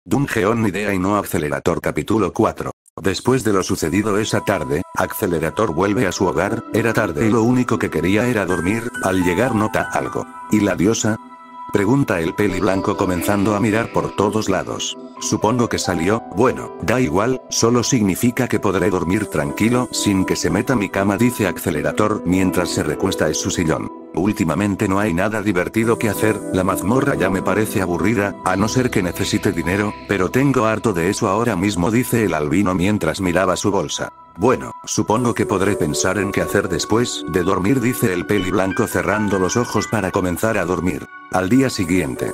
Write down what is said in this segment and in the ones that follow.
Dungeon Idea y no Accelerator capítulo 4. Después de lo sucedido esa tarde, Accelerator vuelve a su hogar, era tarde y lo único que quería era dormir, al llegar nota algo. ¿Y la diosa? Pregunta el peli blanco comenzando a mirar por todos lados. Supongo que salió, bueno, da igual, solo significa que podré dormir tranquilo sin que se meta mi cama, dice Accelerator mientras se recuesta en su sillón. Últimamente no hay nada divertido que hacer, la mazmorra ya me parece aburrida, a no ser que necesite dinero, pero tengo harto de eso ahora mismo, dice el albino mientras miraba su bolsa. Bueno, supongo que podré pensar en qué hacer después de dormir, dice el peli blanco cerrando los ojos para comenzar a dormir. Al día siguiente.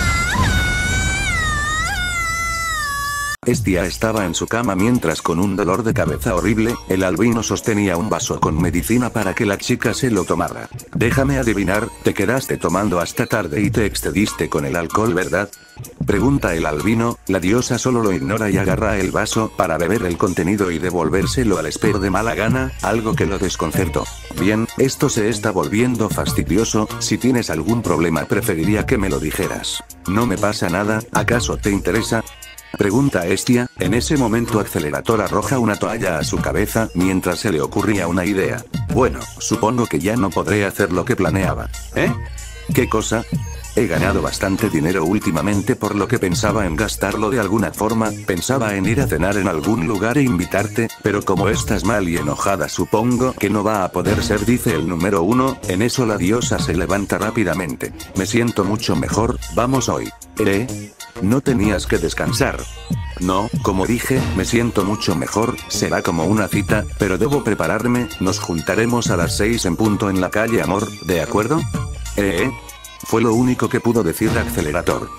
Estia estaba en su cama mientras con un dolor de cabeza horrible, el albino sostenía un vaso con medicina para que la chica se lo tomara. Déjame adivinar, te quedaste tomando hasta tarde y te excediste con el alcohol, ¿verdad? Pregunta el albino, la diosa solo lo ignora y agarra el vaso para beber el contenido y devolvérselo al esper de mala gana, algo que lo desconcertó. Bien, esto se está volviendo fastidioso, si tienes algún problema preferiría que me lo dijeras. No me pasa nada, ¿acaso te interesa? Pregunta Estia, en ese momento Accelerator arroja una toalla a su cabeza mientras se le ocurría una idea. Bueno, supongo que ya no podré hacer lo que planeaba. ¿Eh? ¿Qué cosa? He ganado bastante dinero últimamente por lo que pensaba en gastarlo de alguna forma, pensaba en ir a cenar en algún lugar e invitarte, pero como estás mal y enojada supongo que no va a poder ser, dice el número 1, en eso la diosa se levanta rápidamente. Me siento mucho mejor, vamos hoy. No tenías que descansar. No, como dije, me siento mucho mejor, será como una cita, pero debo prepararme, nos juntaremos a las 6 en punto en la calle Amor, ¿de acuerdo? Fue lo único que pudo decir Accelerator.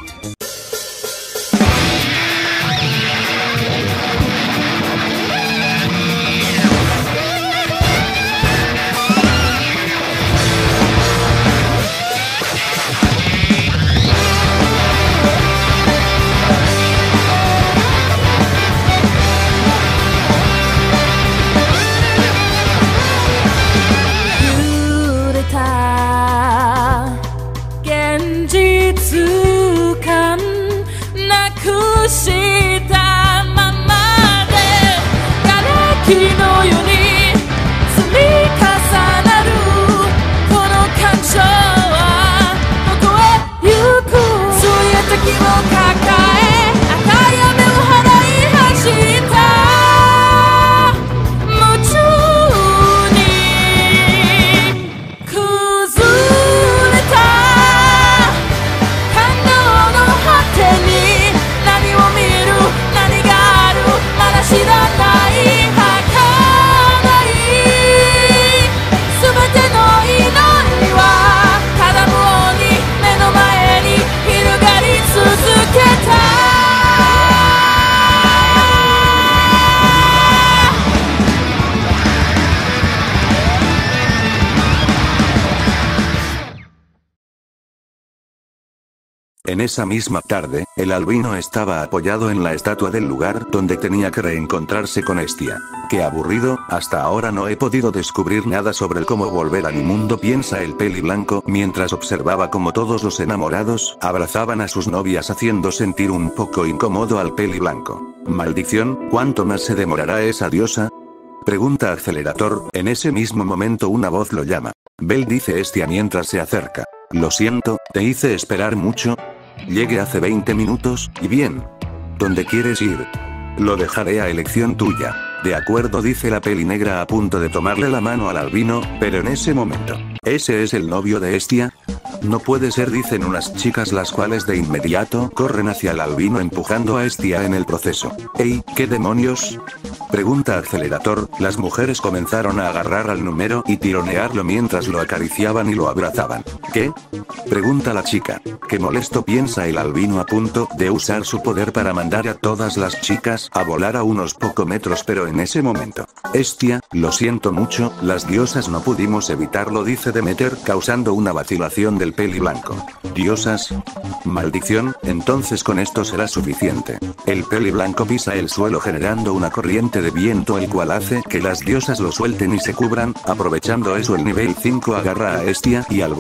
En esa misma tarde, el albino estaba apoyado en la estatua del lugar donde tenía que reencontrarse con Estia. Qué aburrido, hasta ahora no he podido descubrir nada sobre cómo volver a mi mundo, piensa el peli blanco mientras observaba cómo todos los enamorados abrazaban a sus novias haciendo sentir un poco incómodo al peli blanco. Maldición, ¿cuánto más se demorará esa diosa? Pregunta Accelerator, en ese mismo momento una voz lo llama. Bell, dice Estia mientras se acerca. Lo siento, te hice esperar mucho. Llegué hace 20 minutos, y bien. ¿Dónde quieres ir? Lo dejaré a elección tuya. De acuerdo, dice la peli negra a punto de tomarle la mano al albino, pero en ese momento. ¿Ese es el novio de Estia? No puede ser, dicen unas chicas, las cuales de inmediato corren hacia el albino empujando a Estia en el proceso. ¡Ey, qué demonios! Pregunta Accelerator, las mujeres comenzaron a agarrar al número y tironearlo mientras lo acariciaban y lo abrazaban. ¿Qué? Pregunta la chica. Qué molesto, piensa el albino a punto de usar su poder para mandar a todas las chicas a volar a unos pocos metros, pero en ese momento. Estia, lo siento mucho, las diosas no pudimos evitarlo, dice Demeter causando una vacilación del peli blanco. ¿Diosas? Maldición, entonces con esto será suficiente. El peli blanco pisa el suelo generando una corriente de viento el cual hace que las diosas lo suelten y se cubran, aprovechando eso el nivel 5 agarra a Estia y al volver a pisar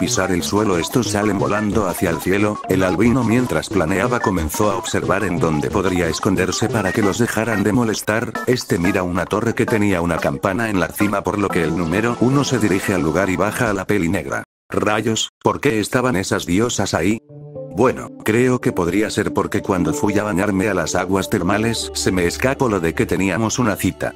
pisar el suelo estos salen volando hacia el cielo. El albino mientras planeaba comenzó a observar en dónde podría esconderse para que los dejaran de molestar. Mira una torre que tenía una campana en la cima por lo que el número 1 se dirige al lugar y baja a la peli negra. Rayos, ¿por qué estaban esas diosas ahí? Bueno, creo que podría ser porque cuando fui a bañarme a las aguas termales se me escapó lo de que teníamos una cita.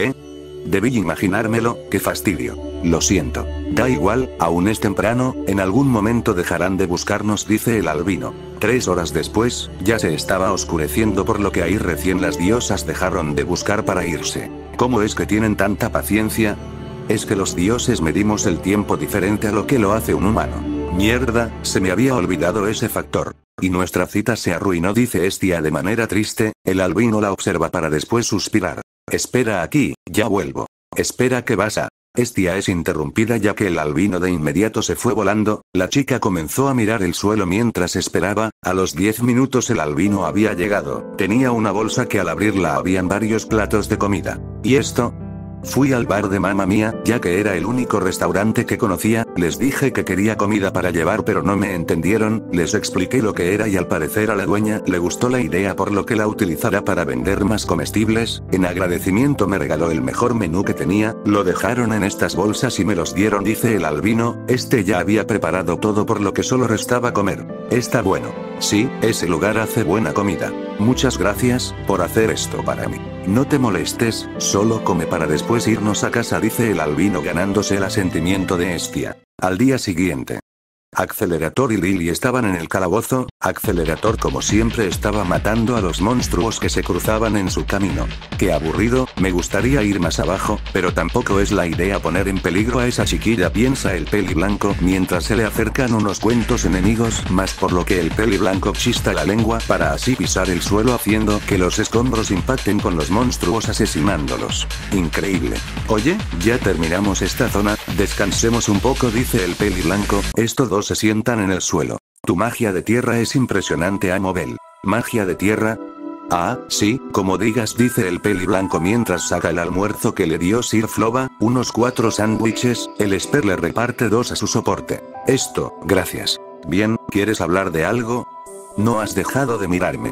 Debí imaginármelo, qué fastidio. Lo siento. Da igual, aún es temprano, en algún momento dejarán de buscarnos, dice el albino. 3 horas después, ya se estaba oscureciendo por lo que ahí recién las diosas dejaron de buscar para irse. ¿Cómo es que tienen tanta paciencia? Es que los dioses medimos el tiempo diferente a lo que lo hace un humano. Mierda, se me había olvidado ese factor. Y nuestra cita se arruinó, dice Estia de manera triste. El albino la observa para después suspirar. Espera aquí, ya vuelvo. Espera, ¿qué vas a? Estia es interrumpida ya que el albino de inmediato se fue volando. La chica comenzó a mirar el suelo mientras esperaba. A los 10 minutos el albino había llegado. Tenía una bolsa que al abrirla habían varios platos de comida. ¿Y esto? Fui al bar de Mamma Mía, ya que era el único restaurante que conocía, les dije que quería comida para llevar pero no me entendieron, les expliqué lo que era y al parecer a la dueña le gustó la idea por lo que la utilizará para vender más comestibles. En agradecimiento me regaló el mejor menú que tenía, lo dejaron en estas bolsas y me los dieron, dice el albino. Ya había preparado todo por lo que solo restaba comer. Está bueno. Sí, ese lugar hace buena comida. Muchas gracias por hacer esto para mí. No te molestes, solo come para después irnos a casa, dice el albino ganándose el asentimiento de Estia. Al día siguiente. Accelerator y Lily estaban en el calabozo. Accelerator como siempre estaba matando a los monstruos que se cruzaban en su camino. Qué aburrido, me gustaría ir más abajo, pero tampoco es la idea poner en peligro a esa chiquilla, piensa el peli blanco mientras se le acercan unos cuantos enemigos más, por lo que el peli blanco chista la lengua para así pisar el suelo haciendo que los escombros impacten con los monstruos asesinándolos. Increíble. Oye, ya terminamos esta zona, descansemos un poco, dice el peli blanco. Estos dos se sientan en el suelo. Tu magia de tierra es impresionante, amo Bell. ¿Magia de tierra? Ah, sí, como digas, dice el peli blanco mientras saca el almuerzo que le dio Sir Floba, unos 4 sándwiches. El Esper le reparte 2 a su soporte. Gracias. Bien, ¿quieres hablar de algo? No has dejado de mirarme.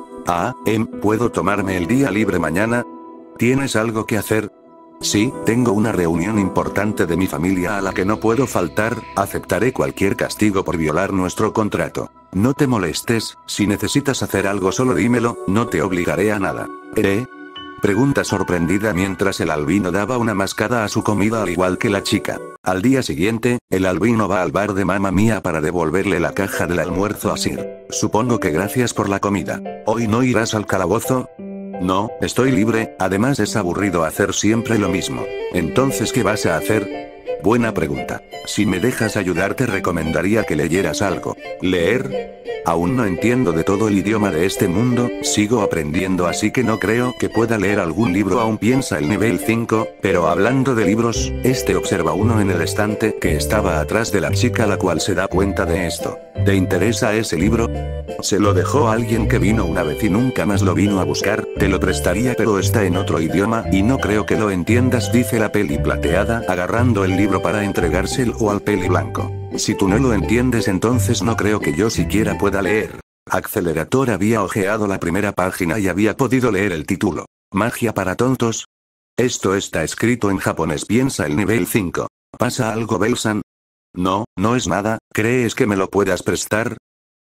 ¿Puedo tomarme el día libre mañana? ¿Tienes algo que hacer? Sí, tengo una reunión importante de mi familia a la que no puedo faltar, aceptaré cualquier castigo por violar nuestro contrato. No te molestes, si necesitas hacer algo solo dímelo, no te obligaré a nada. Pregunta sorprendida mientras el albino daba una mascada a su comida al igual que la chica. Al día siguiente, el albino va al bar de Mamma Mía para devolverle la caja del almuerzo a Sir. Supongo que gracias por la comida. ¿Hoy no irás al calabozo? No, estoy libre, además es aburrido hacer siempre lo mismo. Entonces, ¿qué vas a hacer? Buena pregunta. Si me dejas ayudarte recomendaría que leyeras algo. ¿Leer? Aún no entiendo de todo el idioma de este mundo, sigo aprendiendo así que no creo que pueda leer algún libro aún, piensa el nivel 5, pero hablando de libros, observa uno en el estante que estaba atrás de la chica la cual se da cuenta de esto. ¿Te interesa ese libro? Se lo dejó a alguien que vino una vez y nunca más lo vino a buscar, te lo prestaría pero está en otro idioma y no creo que lo entiendas, dice la peli plateada agarrando el libro para entregárselo al peli blanco. Si tú no lo entiendes entonces no creo que yo siquiera pueda leer. Accelerator había hojeado la primera página y había podido leer el título. ¿Magia para tontos? Esto está escrito en japonés, piensa el nivel 5. ¿Pasa algo, Belsan? No, no es nada, ¿crees que me lo puedas prestar?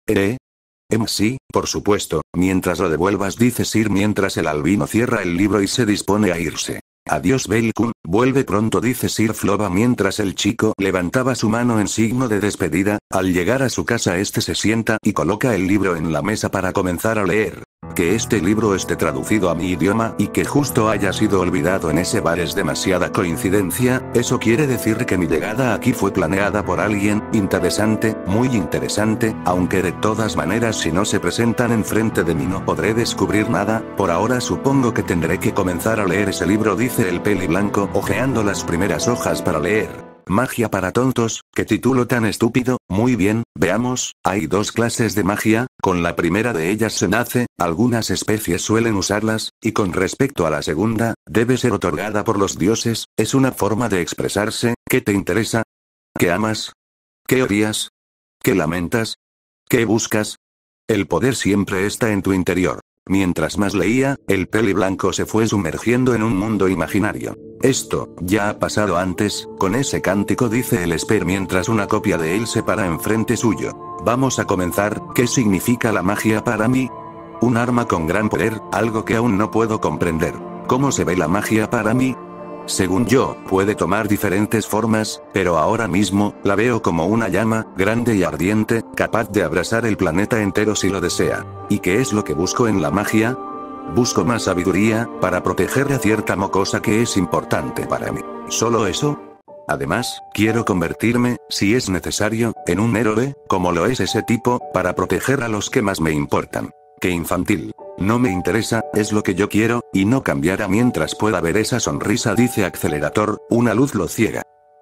Sí, por supuesto, mientras lo devuelvas, dice Sir mientras el albino cierra el libro y se dispone a irse. Adiós Bell-kun, vuelve pronto, dice Sir Floba mientras el chico levantaba su mano en signo de despedida. Al llegar a su casa se sienta y coloca el libro en la mesa para comenzar a leer. Que este libro esté traducido a mi idioma y que justo haya sido olvidado en ese bar es demasiada coincidencia, eso quiere decir que mi llegada aquí fue planeada por alguien. Interesante, muy interesante, aunque de todas maneras si no se presentan enfrente de mí no podré descubrir nada. Por ahora supongo que tendré que comenzar a leer ese libro, dice el peli blanco hojeando las primeras hojas para leer. Magia para tontos, qué título tan estúpido. Muy bien, veamos, hay 2 clases de magia, con la primera de ellas se nace, algunas especies suelen usarlas, y con respecto a la segunda, debe ser otorgada por los dioses, es una forma de expresarse. ¿Qué te interesa? ¿Qué amas? ¿Qué odias? ¿Qué lamentas? ¿Qué buscas? El poder siempre está en tu interior. Mientras más leía, el peli blanco se fue sumergiendo en un mundo imaginario. Esto, ya ha pasado antes, con ese cántico, dice el Esper mientras una copia de él se para enfrente suyo. Vamos a comenzar. ¿Qué significa la magia para mí? Un arma con gran poder, algo que aún no puedo comprender. ¿Cómo se ve la magia para mí? Según yo, puede tomar diferentes formas, pero ahora mismo, la veo como una llama, grande y ardiente, capaz de abrasar el planeta entero si lo desea. ¿Y qué es lo que busco en la magia? Busco más sabiduría, para proteger a cierta cosa que es importante para mí. ¿Solo eso? Además, quiero convertirme, si es necesario, en un héroe, como lo es ese tipo, para proteger a los que más me importan. ¡Qué infantil! No me interesa, es lo que yo quiero, y no cambiará mientras pueda ver esa sonrisa, dice Accelerator, una luz lo ciega.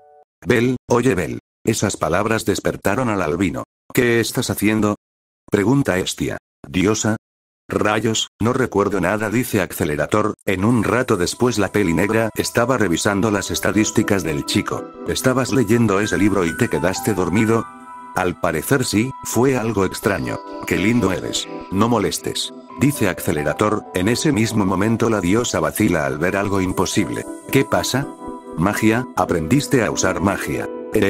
Bell, oye Bell. Esas palabras despertaron al albino. ¿Qué estás haciendo? Pregunta Hestia. Diosa. Rayos, no recuerdo nada, dice Accelerator. En un rato después la peli negra estaba revisando las estadísticas del chico. ¿Estabas leyendo ese libro y te quedaste dormido? Al parecer sí, fue algo extraño. Qué lindo eres. No molestes. Dice Accelerator. En ese mismo momento la diosa vacila al ver algo imposible. ¿Qué pasa? Magia, aprendiste a usar magia.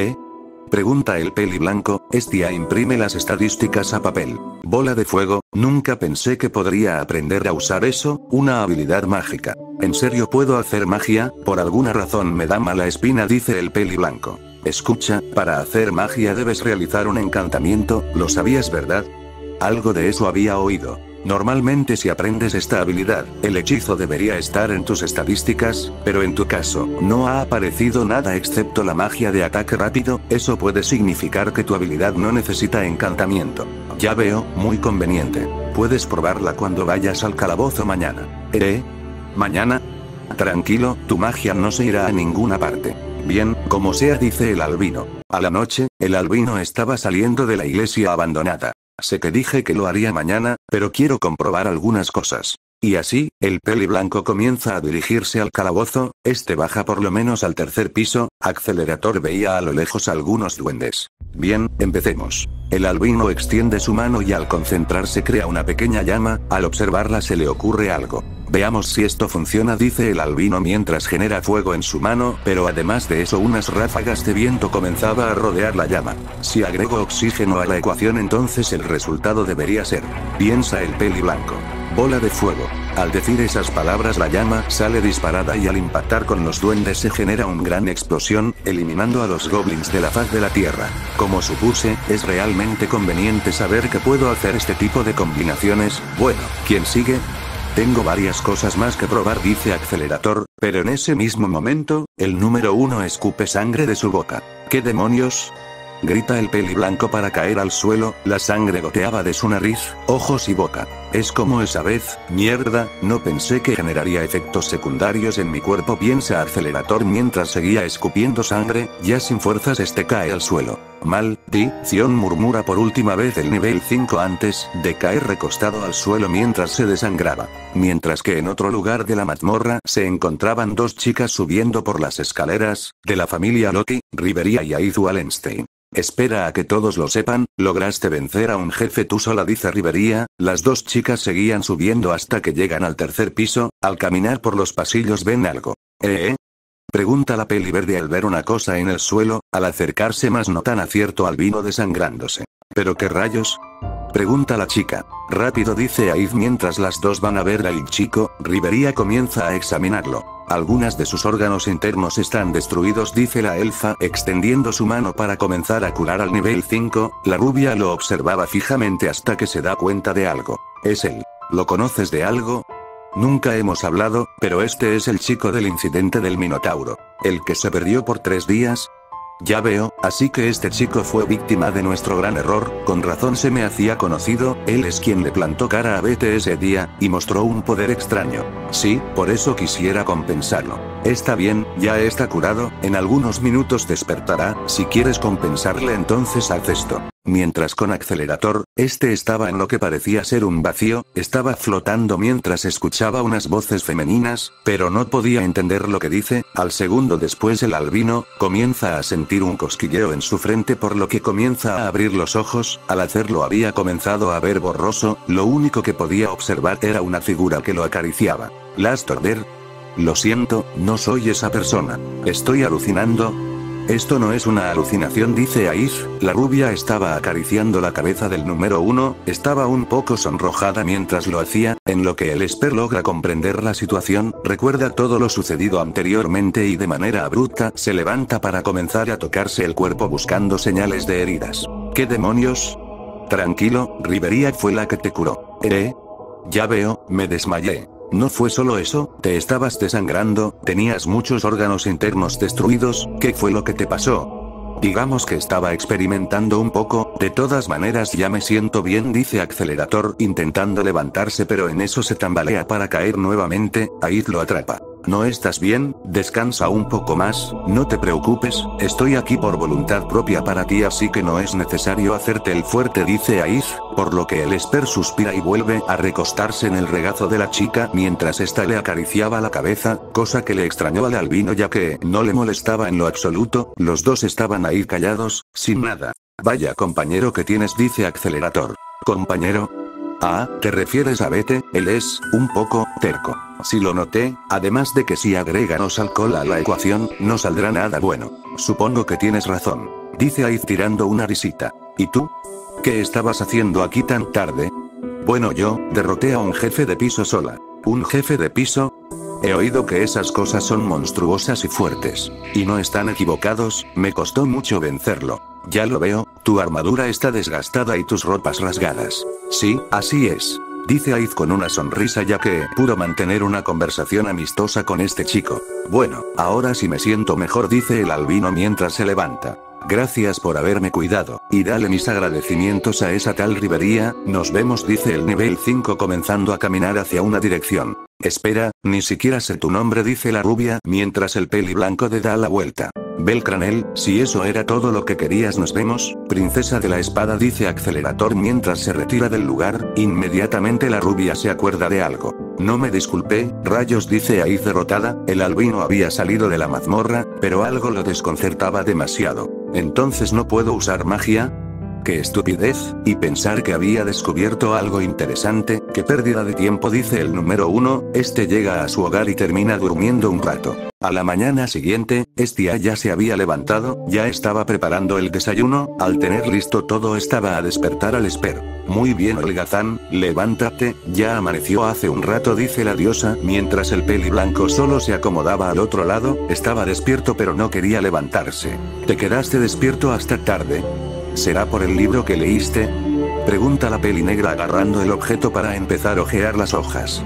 Pregunta el peli blanco. Hestia imprime las estadísticas a papel. Bola de fuego, nunca pensé que podría aprender a usar eso, una habilidad mágica. ¿En serio puedo hacer magia? Por alguna razón me da mala espina, dice el peli blanco. Escucha, para hacer magia debes realizar un encantamiento, ¿lo sabías, verdad? Algo de eso había oído. Normalmente si aprendes esta habilidad, el hechizo debería estar en tus estadísticas, pero en tu caso, no ha aparecido nada excepto la magia de ataque rápido. Eso puede significar que tu habilidad no necesita encantamiento. Ya veo, muy conveniente. Puedes probarla cuando vayas al calabozo mañana. ¿Mañana? Tranquilo, tu magia no se irá a ninguna parte. Bien, como sea, dice el albino. A la noche, el albino estaba saliendo de la iglesia abandonada. Sé que dije que lo haría mañana, pero quiero comprobar algunas cosas. Y así, el peli blanco comienza a dirigirse al calabozo. Este baja por lo menos al tercer piso. Accelerator veía a lo lejos algunos duendes. Bien, empecemos. El albino extiende su mano y al concentrarse crea una pequeña llama. Al observarla se le ocurre algo. Veamos si esto funciona, dice el albino mientras genera fuego en su mano, pero además de eso unas ráfagas de viento comenzaba a rodear la llama. Si agrego oxígeno a la ecuación entonces el resultado debería ser, piensa el peli blanco. Bola de fuego. Al decir esas palabras la llama sale disparada y al impactar con los duendes se genera una gran explosión, eliminando a los goblins de la faz de la tierra. Como supuse, es realmente conveniente saber que puedo hacer este tipo de combinaciones. Bueno, ¿quién sigue? Tengo varias cosas más que probar, dice Accelerator, pero en ese mismo momento, el número 1 escupe sangre de su boca. ¿Qué demonios? Grita el peli blanco para caer al suelo, la sangre goteaba de su nariz, ojos y boca. Es como esa vez, mierda, no pensé que generaría efectos secundarios en mi cuerpo, piensa Accelerator mientras seguía escupiendo sangre, ya sin fuerzas cae al suelo. Maldición, murmura por última vez el nivel 5 antes de caer recostado al suelo mientras se desangraba. Mientras que en otro lugar de la mazmorra se encontraban dos chicas subiendo por las escaleras, de la familia Loki, Riveria y Aizu Wallenstein. Espera a que todos lo sepan, lograste vencer a un jefe tú sola, dice Riveria. Las dos chicas seguían subiendo hasta que llegan al tercer piso. Al caminar por los pasillos ven algo. Pregunta la peli verde al ver una cosa en el suelo. Al acercarse más notan a cierto albino desangrándose. ¿Pero qué rayos? Pregunta la chica. Rápido, dice Aiz mientras las dos van a ver al chico. Riveria comienza a examinarlo. Algunas de sus órganos internos están destruidos, dice la elfa extendiendo su mano para comenzar a curar al nivel 5. La rubia lo observaba fijamente hasta que se da cuenta de algo. Es él. ¿Lo conoces de algo? Nunca hemos hablado, pero este es el chico del incidente del Minotauro. ¿El que se perdió por 3 días? Ya veo, así que este chico fue víctima de nuestro gran error, con razón se me hacía conocido. Él es quien le plantó cara a Bete ese día, y mostró un poder extraño. Sí, por eso quisiera compensarlo. Está bien, ya está curado, en algunos minutos despertará, si quieres compensarle entonces haz esto. Mientras con Accelerator, este estaba en lo que parecía ser un vacío, estaba flotando mientras escuchaba unas voces femeninas, pero no podía entender lo que dice. Al segundo después el albino comienza a sentir un cosquilleo en su frente por lo que comienza a abrir los ojos. Al hacerlo había comenzado a ver borroso, lo único que podía observar era una figura que lo acariciaba. Last Order. Lo siento, no soy esa persona. ¿Estoy alucinando? Esto no es una alucinación, dice Aiz. La rubia estaba acariciando la cabeza del número 1, estaba un poco sonrojada mientras lo hacía, en lo que el Esper logra comprender la situación, recuerda todo lo sucedido anteriormente y de manera abrupta se levanta para comenzar a tocarse el cuerpo buscando señales de heridas. ¿Qué demonios? Tranquilo, Riveria fue la que te curó. Ya veo, me desmayé. No fue solo eso, te estabas desangrando, tenías muchos órganos internos destruidos, ¿qué fue lo que te pasó? Digamos que estaba experimentando un poco, de todas maneras ya me siento bien, dice Accelerator intentando levantarse, pero en eso se tambalea para caer nuevamente. Aiz lo atrapa. ¿No estás bien? Descansa un poco más, no te preocupes, estoy aquí por voluntad propia para ti, así que no es necesario hacerte el fuerte, dice Aiz, por lo que el Esper suspira y vuelve a recostarse en el regazo de la chica mientras ésta le acariciaba la cabeza, cosa que le extrañó al albino ya que no le molestaba en lo absoluto. Los dos estaban ahí callados, sin nada. Vaya compañero que tienes, dice Accelerator. ¿Compañero? Ah, ¿te refieres a Bete? Él es un poco terco. Sí lo noté, además de que si agregamos alcohol a la ecuación, no saldrá nada bueno. Supongo que tienes razón, dice Aiz tirando una risita. ¿Y tú? ¿Qué estabas haciendo aquí tan tarde? Bueno, yo derroté a un jefe de piso sola. ¿Un jefe de piso? He oído que esas cosas son monstruosas y fuertes. Y no están equivocados, me costó mucho vencerlo. Ya lo veo, tu armadura está desgastada y tus ropas rasgadas. Sí, así es, dice Aiz con una sonrisa ya que pudo mantener una conversación amistosa con este chico. Bueno, ahora sí me siento mejor, dice el albino mientras se levanta. Gracias por haberme cuidado, y dale mis agradecimientos a esa tal Riveria. Nos vemos, dice el nivel 5 comenzando a caminar hacia una dirección. Espera, ni siquiera sé tu nombre, dice la rubia mientras el peli blanco da la vuelta. Belcranel, si eso era todo lo que querías, nos vemos, princesa de la espada, dice Accelerator mientras se retira del lugar. Inmediatamente la rubia se acuerda de algo. No me disculpé, rayos, dice Aiz derrotada. El albino había salido de la mazmorra, pero algo lo desconcertaba demasiado. ¿Entonces no puedo usar magia? ¡Qué estupidez! Y pensar que había descubierto algo interesante, qué pérdida de tiempo, dice el número 1, este llega a su hogar y termina durmiendo un rato. A la mañana siguiente, Estia ya se había levantado, ya estaba preparando el desayuno, al tener listo todo estaba a despertar al Esper. Muy bien Holgazán, levántate, ya amaneció hace un rato, dice la diosa mientras el peli blanco solo se acomodaba al otro lado, estaba despierto pero no quería levantarse. ¿Te quedaste despierto hasta tarde? ¿Será por el libro que leíste? Pregunta la peli negra agarrando el objeto para empezar a ojear las hojas.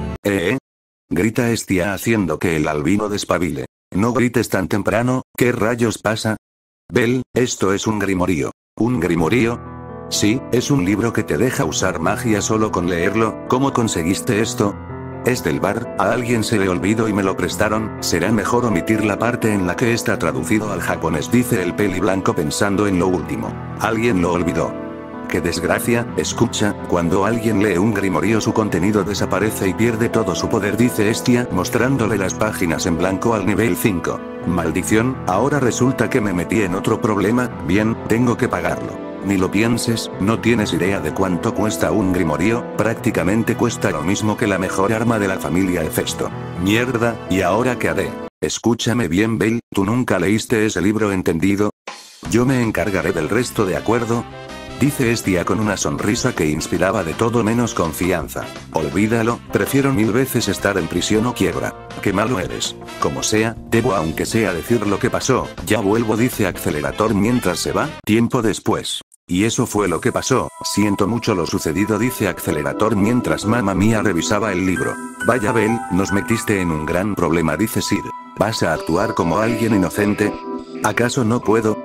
Grita Estia haciendo que el albino despabile. No grites tan temprano, ¿qué rayos pasa? Bel, esto es un grimorío. ¿Un grimorío? Sí, es un libro que te deja usar magia solo con leerlo. ¿Cómo conseguiste esto? Es del bar, a alguien se le olvidó y me lo prestaron. Será mejor omitir la parte en la que está traducido al japonés, dice el peli blanco pensando en lo último. Alguien lo olvidó. ¡Qué desgracia! Escucha, cuando alguien lee un grimorío su contenido desaparece y pierde todo su poder, dice Estia mostrándole las páginas en blanco al nivel 5. Maldición, ahora resulta que me metí en otro problema. Bien, tengo que pagarlo. Ni lo pienses, no tienes idea de cuánto cuesta un grimorío, prácticamente cuesta lo mismo que la mejor arma de la familia Hefesto. Mierda, ¿y ahora qué haré? Escúchame bien Bel, ¿tú nunca leíste ese libro, entendido? Yo me encargaré del resto, ¿de acuerdo? Dice Estia con una sonrisa que inspiraba de todo menos confianza. Olvídalo, prefiero 1000 veces estar en prisión o quiebra. Qué malo eres. Como sea, debo aunque sea decir lo que pasó. Ya vuelvo, dice Accelerator mientras se va. Tiempo después. Y eso fue lo que pasó. Siento mucho lo sucedido, dice Accelerator mientras mamá mía revisaba el libro. Vaya Bel, nos metiste en un gran problema, dice Sid. ¿Vas a actuar como alguien inocente? ¿Acaso no puedo?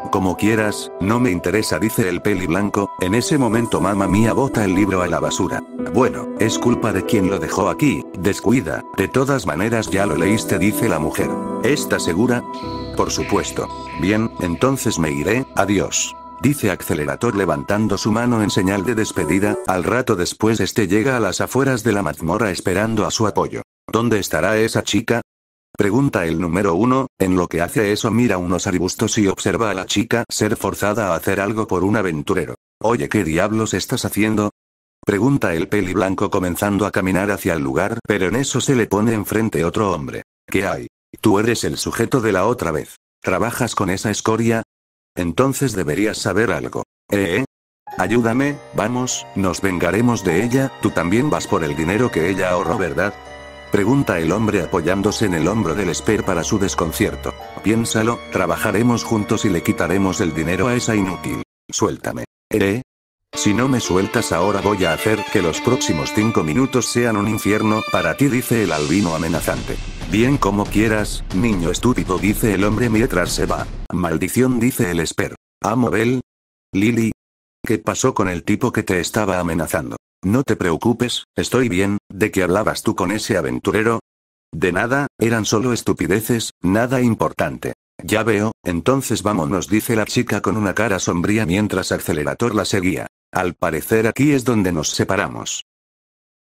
Como quieras, no me interesa, dice el peli blanco. En ese momento mamá mía bota el libro a la basura. Bueno, es culpa de quien lo dejó aquí, descuida, de todas maneras ya lo leíste, dice la mujer. ¿Estás segura? Por supuesto. Bien, entonces me iré, adiós. Dice Accelerator levantando su mano en señal de despedida. Al rato después llega a las afueras de la mazmorra esperando a su apoyo. ¿Dónde estará esa chica? Pregunta el número 1, en lo que hace eso mira unos arbustos y observa a la chica ser forzada a hacer algo por un aventurero. Oye, ¿qué diablos estás haciendo? Pregunta el peli blanco comenzando a caminar hacia el lugar, pero en eso se le pone enfrente otro hombre. ¿Qué hay? Tú eres el sujeto de la otra vez. ¿Trabajas con esa escoria? Entonces deberías saber algo. Ayúdame, vamos, nos vengaremos de ella, tú también vas por el dinero que ella ahorró, ¿verdad? Pregunta el hombre apoyándose en el hombro del Esper para su desconcierto. Piénsalo, trabajaremos juntos y le quitaremos el dinero a esa inútil. Suéltame. Si no me sueltas ahora voy a hacer que los próximos 5 minutos sean un infierno para ti, dice el albino amenazante. Bien, como quieras, niño estúpido, dice el hombre mientras se va. Maldición, dice el Esper. Bell. Lily. ¿Qué pasó con el tipo que te estaba amenazando? No te preocupes, estoy bien. ¿De qué hablabas tú con ese aventurero? De nada, eran solo estupideces, nada importante. Ya veo, entonces vámonos, dice la chica con una cara sombría mientras Accelerator la seguía. Al parecer aquí es donde nos separamos.